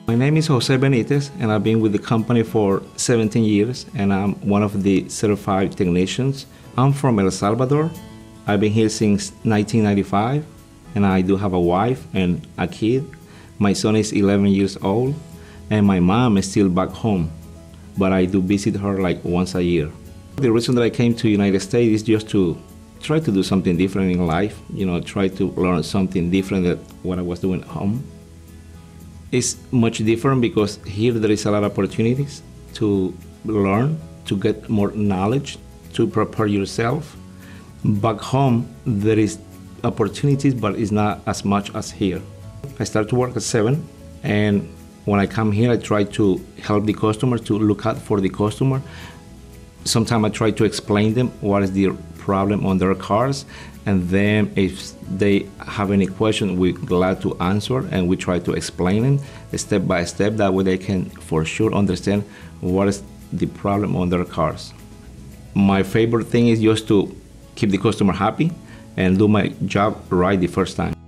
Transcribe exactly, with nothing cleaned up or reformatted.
My name is Jose Benitez, and I've been with the company for seventeen years, and I'm one of the certified technicians. I'm from El Salvador. I've been here since nineteen ninety-five, and I do have a wife and a kid. My son is eleven years old, and my mom is still back home, but I do visit her like once a year. The reason that I came to the United States is just to try to do something different in life, you know, try to learn something different than what I was doing at home. It's much different because here there is a lot of opportunities to learn, to get more knowledge, to prepare yourself. Back home, there is opportunities, but it's not as much as here. I start to work at seven, and when I come here, I try to help the customer, to look out for the customer. Sometimes I try to explain them what is the problem on their cars, and then if they have any question, we're glad to answer, and we try to explain them step by step. That way they can for sure understand what is the problem on their cars. My favorite thing is just to keep the customer happy and do my job right the first time.